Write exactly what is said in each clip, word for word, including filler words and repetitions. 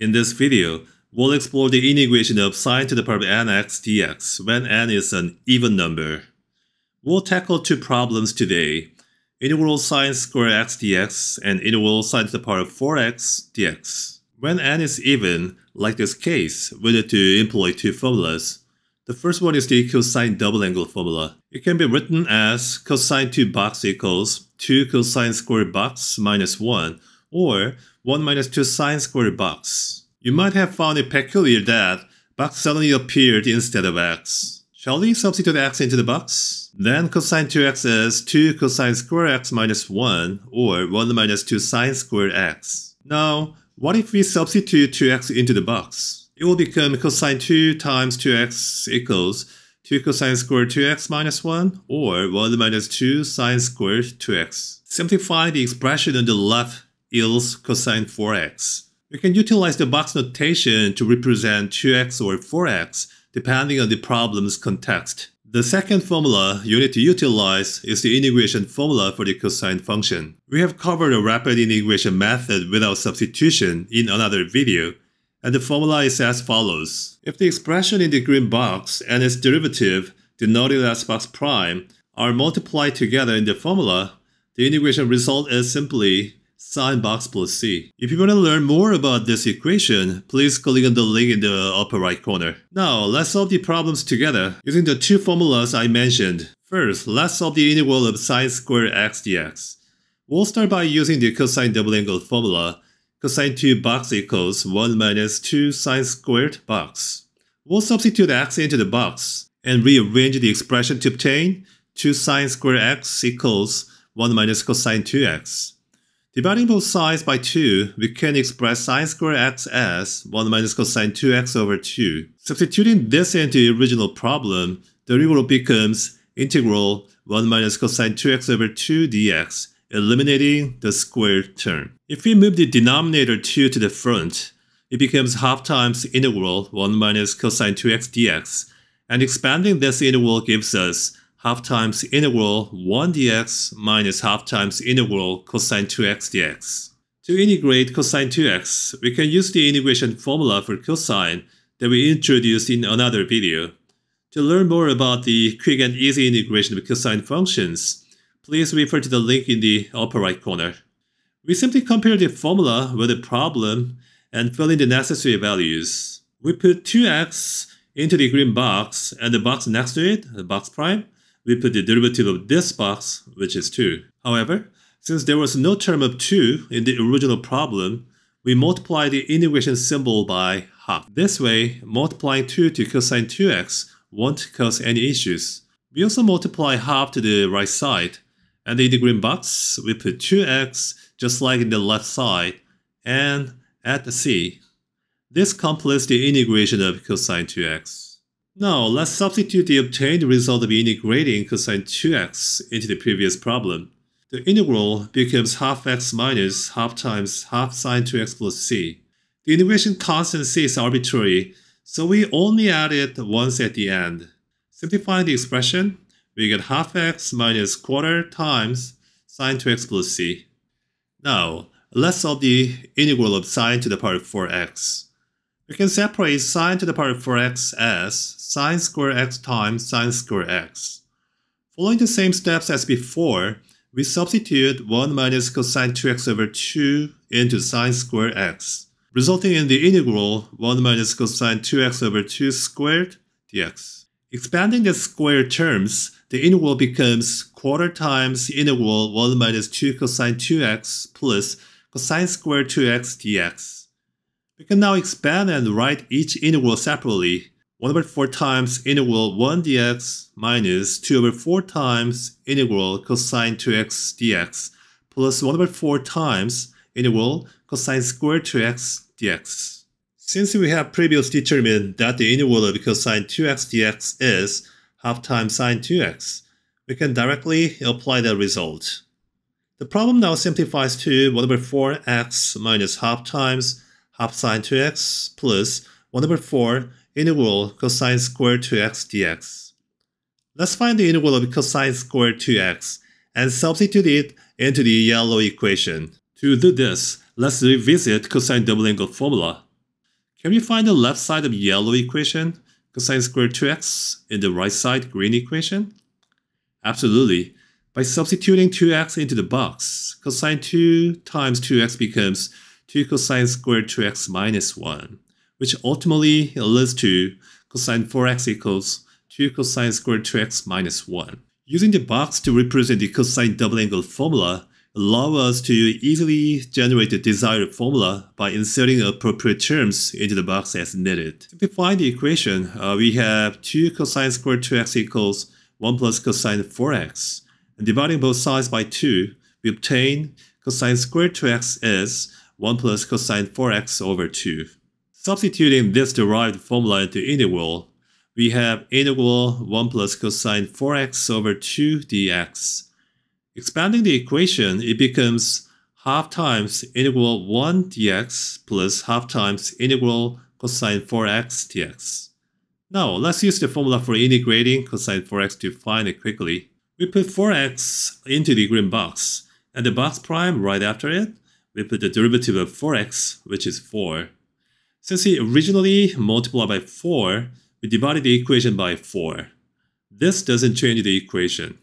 In this video, we'll explore the integration of sine to the power of nx dx when n is an even number. We'll tackle two problems today, integral sine square x dx and integral sine to the power of four x dx. When n is even, like this case, we need to employ two formulas. The first one is the cosine double angle formula. It can be written as cosine two box equals two cosine squared box minus one, or one minus two sine squared box. You might have found it peculiar that box suddenly appeared instead of x. Shall we substitute x into the box? Then cosine two x is two cosine squared x minus one, or one minus two sine squared x. Now, what if we substitute two x into the box? It will become cosine two times two x equals two cosine squared two x minus one, or one minus two sine squared two x. Simplify the expression on the left yields cosine four x. We can utilize the box notation to represent two x or four x depending on the problem's context. The second formula you need to utilize is the integration formula for the cosine function. We have covered a rapid integration method without substitution in another video, and the formula is as follows. If the expression in the green box and its derivative, denoted as box prime, are multiplied together in the formula, the integration result is simply sine box plus c. If you want to learn more about this equation, please click on the link in the upper right corner. Now, let's solve the problems together using the two formulas I mentioned. First, let's solve the integral of sine squared x dx. We'll start by using the cosine double angle formula. Cosine two box equals one minus two sine squared box. We'll substitute x into the box and rearrange the expression to obtain two sine squared x equals one minus cosine two x. Dividing both sides by two, we can express sine squared x as one minus cosine two x over two. Substituting this into the original problem, the integral becomes integral one minus cosine two x over two dx, eliminating the squared term. If we move the denominator two to the front, it becomes half times integral one minus cosine two x dx, and expanding this integral gives us half times integral one dx minus half times integral cosine two x dx. To integrate cosine two x, we can use the integration formula for cosine that we introduced in another video. To learn more about the quick and easy integration of cosine functions, please refer to the link in the upper right corner. We simply compare the formula with the problem and fill in the necessary values. We put two x into the green box, and the box next to it, the box prime, we put the derivative of this box, which is two. However, since there was no term of two in the original problem, we multiply the integration symbol by half. This way, multiplying two to cosine two x won't cause any issues. We also multiply half to the right side, and in the green box, we put two x just like in the left side, and add the c. This completes the integration of cosine two x. Now, let's substitute the obtained result of integrating cosine two x into the previous problem. The integral becomes half x minus half times half sine two x plus c. The integration constant c is arbitrary, so we only add it once at the end. Simplifying the expression, we get half x minus quarter times sine two x plus c. Now, let's solve the integral of sine to the power of four x. We can separate sine to the power of four x as sine squared x times sine squared x. Following the same steps as before, we substitute one minus cosine two x over two into sine squared x, resulting in the integral one minus cosine two x over two squared dx. Expanding the square terms, the integral becomes quarter times integral one minus two cosine two x plus cosine squared two x dx. We can now expand and write each integral separately. one over four times integral one dx minus two over four times integral cosine two x dx plus one over four times integral cosine squared two x dx. Since we have previously determined that the integral of cosine two x dx is half times sine two x, we can directly apply that result. The problem now simplifies to one over four x minus half times half sine two x plus one over four integral cosine squared two x dx. Let's find the integral of cosine squared two x and substitute it into the yellow equation. To do this, let's revisit cosine double angle formula. Can we find the left side of yellow equation, cosine squared two x, in the right side green equation? Absolutely. By substituting two x into the box, cosine two times two x becomes two cosine squared two x minus one, which ultimately leads to cosine four x equals two cosine squared two x minus one. Using the box to represent the cosine double angle formula allows us to easily generate the desired formula by inserting appropriate terms into the box as needed. Simplifying the equation, uh, we have two cosine squared two x equals one plus cosine four x. And dividing both sides by two, we obtain cosine squared two x is one plus cosine four x over two. Substituting this derived formula into integral, we have integral one plus cosine four x over two dx. Expanding the equation, it becomes half times integral one dx plus half times integral cosine four x dx. Now, let's use the formula for integrating cosine four x to find it quickly. We put four x into the green box, and the box prime right after it, we put the derivative of four x, which is four. Since we originally multiplied by four, we divided the equation by four. This doesn't change the equation.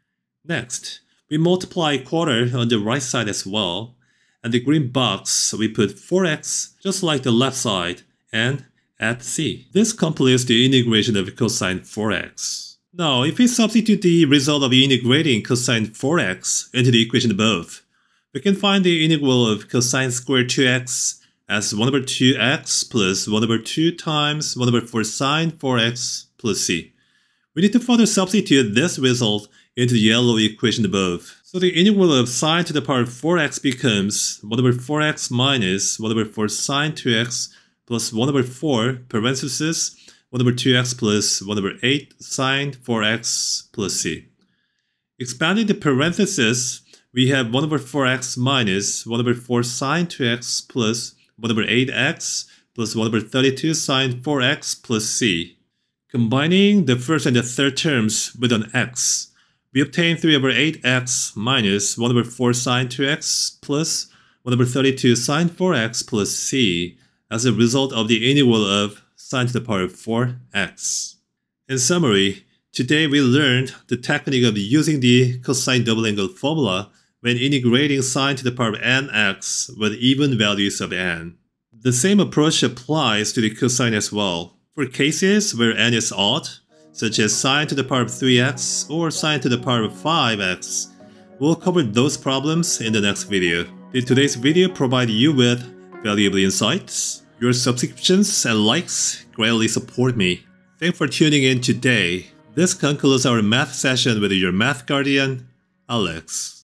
Next, we multiply a quarter on the right side as well, and the green box we put four x just like the left side and add c. This completes the integration of cosine four x. Now, if we substitute the result of integrating cosine four x into the equation above, we can find the integral of cosine squared two x as one over two x plus one over two times one over four sine four x plus c. We need to further substitute this result into the yellow equation above. So the integral of sine to the power of four x becomes one over four x minus one over four sine two x plus one over four parentheses one over two x plus one over eight sine four x plus c. Expanding the parentheses, we have one over four x minus one over four sine two x plus one over eight x plus one over thirty-two sine four x plus c. Combining the first and the third terms with an x, we obtain three over eight x minus one over four sine two x plus one over thirty-two sine four x plus c as a result of the integral of sine to the power of four x. In summary, today we learned the technique of using the cosine double angle formula when integrating sine to the power of nx with even values of n. The same approach applies to the cosine as well. For cases where n is odd, such as sine to the power of three x or sine to the power of five x, we'll cover those problems in the next video. Did today's video provide you with valuable insights? Your subscriptions and likes greatly support me. Thanks for tuning in today. This concludes our math session with your math guardian, Alex.